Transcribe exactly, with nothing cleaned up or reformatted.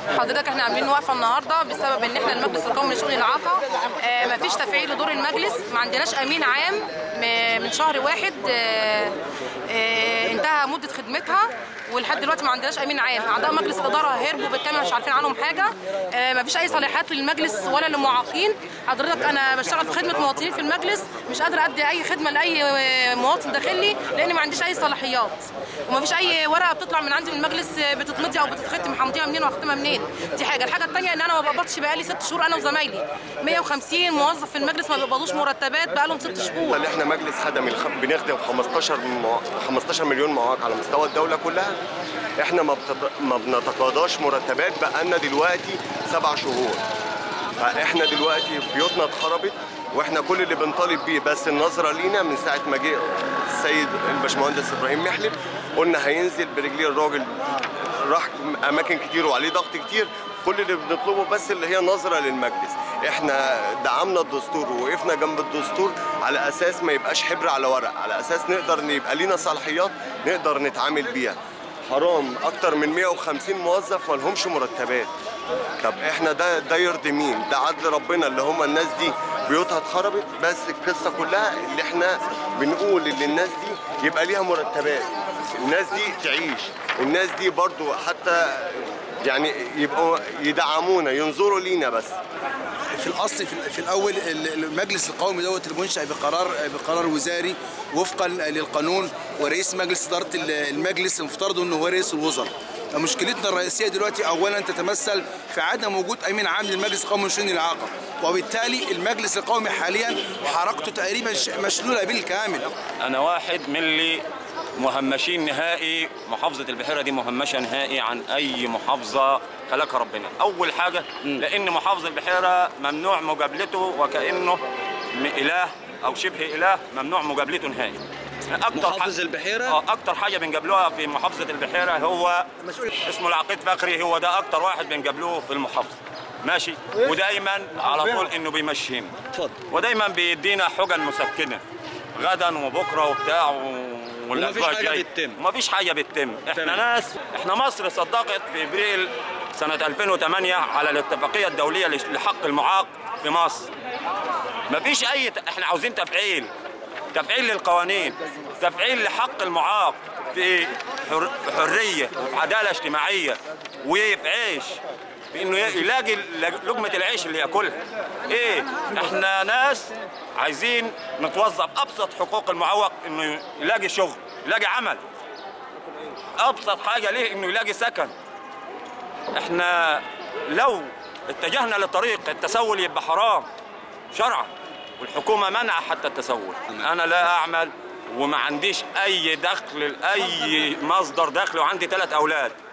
حضرتك احنا عاملين وقفه النهارده بسبب ان احنا المجلس القومي لشؤون الاعاقه اه مفيش تفعيل لدور المجلس، ما عندناش امين عام من شهر واحد اه اه انتهى مده خدمتها ولحد دلوقتي ما عندناش امين عام. اعضاء مجلس الاداره هربوا بالكامل مش عارفين عنهم حاجه، اه مفيش اي صلاحيات للمجلس ولا للمعاقين. حضرتك انا بشتغل في خدمه مواطنين في المجلس، مش قادره ادي اي خدمه لاي مواطن داخلي لان ما عنديش اي صلاحيات، ومفيش اي ورقه بتطلع من عندي من المجلس بتتمضي او بتتختم، همضيها منين واختمها منين؟ دي حاجه. الحاجه الثانيه ان انا ما بقبضش بقالي ست شهور انا وزمايلي، مية وخمسين موظف في المجلس ما بيقبضوش مرتبات بقالهم ست شهور. اللي احنا مجلس خدمي بنخدم خمستاشر مليون معاق على مستوى الدوله كلها، احنا ما, بتط... ما بنتقاضاش مرتبات بقالنا دلوقتي سبع شهور. فاحنا دلوقتي بيوتنا اتخربت، واحنا كل اللي بنطالب بيه بس النظره لينا من ساعه ما جه السيد الباشمهندس ابراهيم محلب، قلنا هينزل برجليه. الراجل راح اماكن كتير وعليه ضغط كتير، كل اللي بنطلبه بس اللي هي نظره للمجلس. احنا دعمنا الدستور ووقفنا جنب الدستور على اساس ما يبقاش حبر على ورق، على اساس نقدر يبقى لينا صلاحيات نقدر نتعامل بيها. حرام اكتر من مية وخمسين موظف ما لهمش مرتبات. طب احنا ده ده يرضي مين؟ ده عدل ربنا اللي هم الناس دي بيوتها اتخربت، بس القصه كلها اللي احنا بنقول ان الناس دي يبقى ليها مرتبات، الناس دي تعيش، الناس دي برضو حتى يعني يبقوا يدعمونا ينظروا لينا. بس في الاصل في الاول المجلس القومي دوت المنشأ بقرار بقرار وزاري وفقا للقانون، ورئيس مجلس اداره المجلس المفترض انه هو رئيس الوزراء. مشكلتنا الرئيسيه دلوقتي اولا تتمثل في عدم وجود امين عام للمجلس القومي لشؤون الاعاقه، وبالتالي المجلس القومي حاليا حركته تقريبا مشلوله بالكامل. انا واحد من اللي مهمشين نهائي، محافظه البحيره دي مهمشه نهائي عن اي محافظه خلقها ربنا. اول حاجه لان محافظ البحيره ممنوع مجابلته وكانه اله او شبه اله، ممنوع مجابلته نهائي. اكتر محافظ البحيره اه اكتر حاجه بنقابلوها في محافظه البحيره هو مسؤول اسمه العقيد فخري، هو ده اكتر واحد بنقابلوه في المحافظه ماشي، ودايما على طول انه بيمشينا. اتفضل. ودايما بيدينا حجن مسكنه غدا وبكره وبتاع و... ومفيش حاجه بتتم ومفيش حاجه بتتم. احنا ناس، احنا مصر صدقت في ابريل سنه ألفين وثمانية على الاتفاقيه الدوليه لحق المعاق في مصر. مفيش اي ت... احنا عاوزين تفعيل تفعيل للقوانين، تفعيل لحق المعاق في حر... حريه وفي عداله اجتماعيه وفي عيش، في انه يلاقي لقمه العيش اللي ياكلها. ايه، احنا ناس عايزين نتوظف. ابسط حقوق المعوق انه يلاقي شغل، يلاقي عمل. ابسط حاجه ليه انه يلاقي سكن. احنا لو اتجهنا لطريق التسول يبقى حرام شرعا، والحكومه منع حتى التسول. انا لا اعمل وما عنديش اي دخل، اي مصدر دخل، وعندي ثلاث اولاد.